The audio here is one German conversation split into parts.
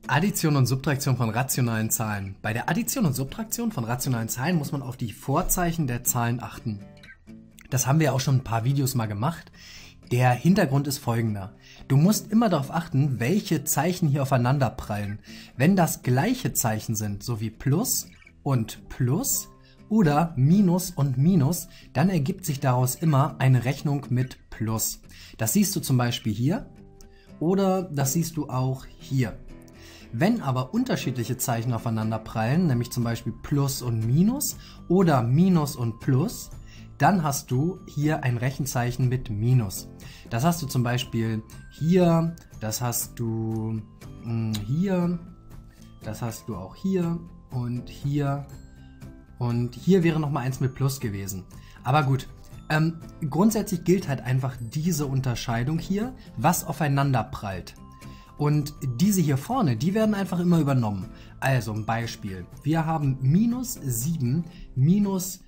Addition und Subtraktion von rationalen Zahlen. Bei der Addition und Subtraktion von rationalen Zahlen muss man auf die Vorzeichen der Zahlen achten. Das haben wir auch schon ein paar Videos mal gemacht. Der Hintergrund ist folgender. Du musst immer darauf achten, welche Zeichen hier aufeinander prallen. Wenn das gleiche Zeichen sind, so wie Plus und Plus oder Minus und Minus, dann ergibt sich daraus immer eine Rechnung mit Plus. Das siehst du zum Beispiel hier oder das siehst du auch hier. Wenn aber unterschiedliche Zeichen aufeinander prallen, nämlich zum Beispiel Plus und Minus oder Minus und Plus, dann hast du hier ein Rechenzeichen mit Minus. Das hast du zum Beispiel hier, das hast du hier, das hast du auch hier und hier wäre nochmal eins mit Plus gewesen. Aber gut, grundsätzlich gilt halt einfach diese Unterscheidung hier, was aufeinander prallt. Und diese hier vorne, die werden einfach immer übernommen. Also ein Beispiel. Wir haben minus 7 minus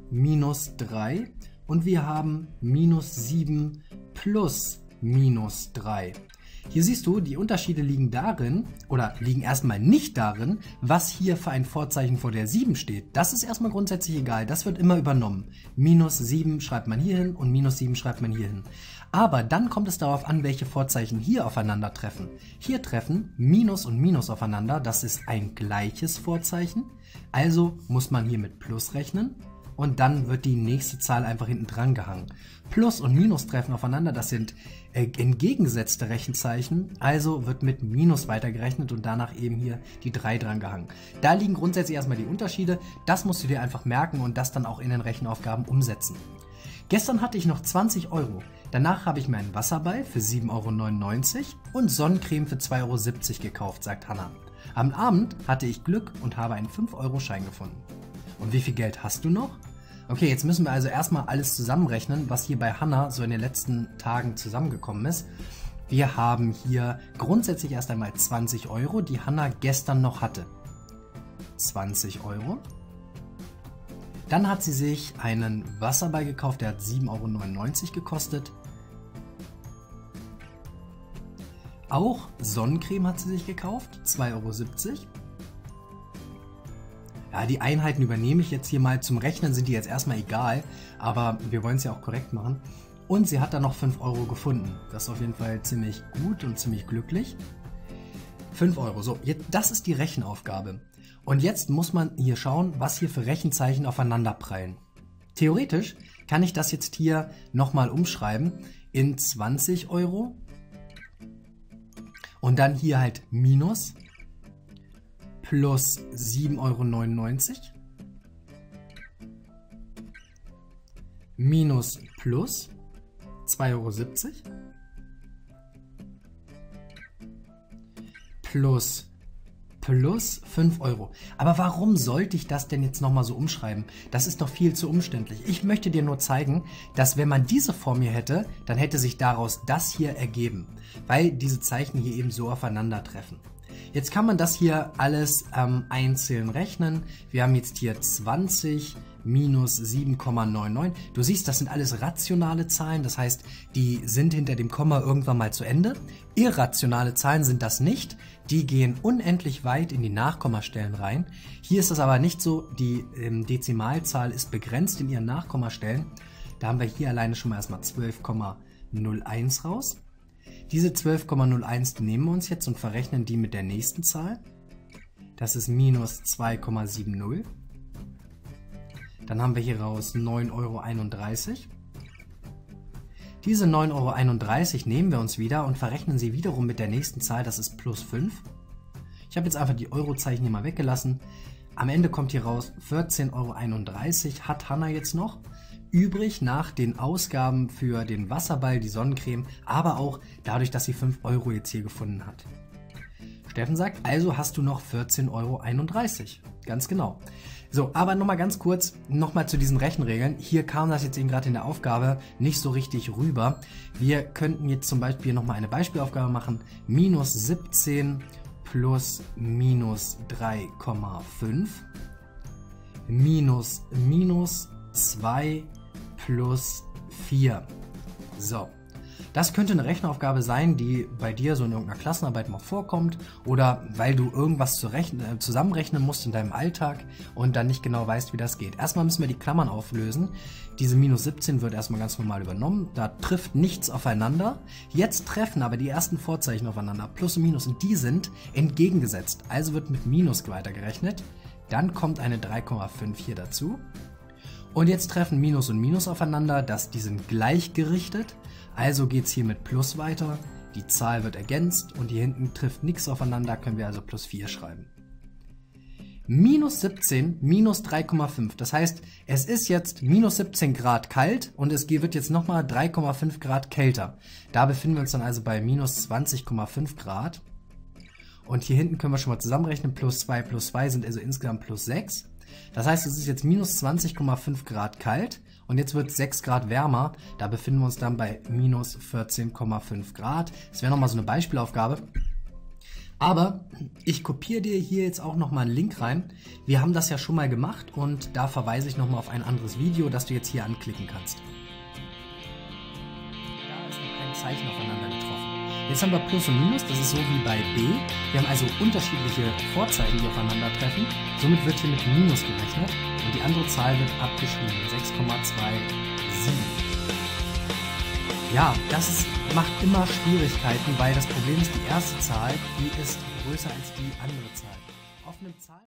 3 und wir haben minus 7 plus minus 3. Hier siehst du, die Unterschiede liegen darin, oder liegen erstmal nicht darin, was hier für ein Vorzeichen vor der 7 steht. Das ist erstmal grundsätzlich egal, das wird immer übernommen. Minus 7 schreibt man hier hin und minus 7 schreibt man hier hin. Aber dann kommt es darauf an, welche Vorzeichen hier aufeinandertreffen. Hier treffen Minus und Minus aufeinander, das ist ein gleiches Vorzeichen. Also muss man hier mit Plus rechnen. Und dann wird die nächste Zahl einfach hinten dran gehangen. Plus und Minus treffen aufeinander, das sind entgegengesetzte Rechenzeichen, also wird mit Minus weitergerechnet und danach eben hier die 3 dran gehangen. Da liegen grundsätzlich erstmal die Unterschiede, das musst du dir einfach merken und das dann auch in den Rechenaufgaben umsetzen. Gestern hatte ich noch 20 Euro, danach habe ich mir einen Wasserball für 7,99 Euro und Sonnencreme für 2,70 Euro gekauft, sagt Hanna. Am Abend hatte ich Glück und habe einen 5-Euro-Schein gefunden. Und wie viel Geld hast du noch? Okay, jetzt müssen wir also erstmal alles zusammenrechnen, was hier bei Hanna so in den letzten Tagen zusammengekommen ist. Wir haben hier grundsätzlich erst einmal 20 Euro, die Hanna gestern noch hatte. 20 Euro. Dann hat sie sich einen Wasserball gekauft, der hat 7,99 Euro gekostet. Auch Sonnencreme hat sie sich gekauft, 2,70 Euro. Ja, die Einheiten übernehme ich jetzt hier mal. Zum Rechnen sind die jetzt erstmal egal, aber wir wollen es ja auch korrekt machen. Und sie hat dann noch 5 Euro gefunden. Das ist auf jeden Fall ziemlich gut und ziemlich glücklich. 5 Euro. So, jetzt, das ist die Rechenaufgabe. Und jetzt muss man hier schauen, was hier für Rechenzeichen aufeinander prallen. Theoretisch kann ich das jetzt hier nochmal umschreiben in 20 Euro. Und dann hier halt Minus. Plus 7,99 Euro minus plus 2,70 Euro plus 5 Euro. Aber warum sollte ich das denn jetzt nochmal so umschreiben? Das ist doch viel zu umständlich. Ich möchte dir nur zeigen, dass wenn man diese Form hier hätte, dann hätte sich daraus das hier ergeben, weil diese Zeichen hier eben so aufeinandertreffen. Jetzt kann man das hier alles einzeln rechnen. Wir haben jetzt hier 20 minus 7,99. Du siehst, das sind alles rationale Zahlen, das heißt, die sind hinter dem Komma irgendwann mal zu Ende. Irrationale Zahlen sind das nicht, die gehen unendlich weit in die Nachkommastellen rein. Hier ist das aber nicht so, die Dezimalzahl ist begrenzt in ihren Nachkommastellen. Da haben wir hier alleine schon mal erstmal 12,01 raus. Diese 12,01 nehmen wir uns jetzt und verrechnen die mit der nächsten Zahl. Das ist minus 2,70. Dann haben wir hier raus 9,31 Euro. Diese 9,31 Euro nehmen wir uns wieder und verrechnen sie wiederum mit der nächsten Zahl, das ist plus 5. Ich habe jetzt einfach die Eurozeichen hier mal weggelassen. Am Ende kommt hier raus 14,31 Euro hat Hanna jetzt noch. Übrig nach den Ausgaben für den Wasserball, die Sonnencreme, aber auch dadurch, dass sie 5 Euro jetzt hier gefunden hat. Steffen sagt, also hast du noch 14,31 Euro. Ganz genau. So, aber nochmal ganz kurz, nochmal zu diesen Rechenregeln. Hier kam das jetzt eben gerade in der Aufgabe nicht so richtig rüber. Wir könnten jetzt zum Beispiel nochmal eine Beispielaufgabe machen. Minus 17 plus minus 3,5 minus 2 plus 4. So, Das könnte eine Rechenaufgabe sein, die bei dir so in irgendeiner Klassenarbeit mal vorkommt oder weil du irgendwas zusammenrechnen musst in deinem Alltag und dann nicht genau weißt, wie das geht. Erstmal müssen wir die Klammern auflösen. Diese minus 17 wird erstmal ganz normal übernommen. Da trifft nichts aufeinander. Jetzt treffen aber die ersten Vorzeichen aufeinander, Plus und Minus, und die sind entgegengesetzt. Also wird mit Minus weitergerechnet. Dann kommt eine 3,5 hier dazu. Und jetzt treffen Minus und Minus aufeinander, die sind gleichgerichtet. Also geht es hier mit Plus weiter, die Zahl wird ergänzt und hier hinten trifft nichts aufeinander, können wir also plus 4 schreiben. Minus 17, minus 3,5, das heißt, es ist jetzt minus 17 Grad kalt und es wird jetzt nochmal 3,5 Grad kälter. Da befinden wir uns dann also bei minus 20,5 Grad. Und hier hinten können wir schon mal zusammenrechnen, plus 2 sind also insgesamt plus 6. Das heißt, es ist jetzt minus 20,5 Grad kalt und jetzt wird 6 Grad wärmer. Da befinden wir uns dann bei minus 14,5 Grad. Das wäre nochmal so eine Beispielaufgabe. Aber ich kopiere dir hier jetzt auch nochmal einen Link rein. Wir haben das ja schon mal gemacht und da verweise ich nochmal auf ein anderes Video, das du jetzt hier anklicken kannst. Da ist noch kein Zeichen aufeinander getroffen. Jetzt haben wir Plus und Minus, das ist so wie bei B. Wir haben also unterschiedliche Vorzeichen, die aufeinandertreffen. Somit wird hier mit Minus gerechnet und die andere Zahl wird abgeschrieben, 6,27. Ja, macht immer Schwierigkeiten, weil das Problem ist, die erste Zahl, die ist größer als die andere Zahl. Auf einem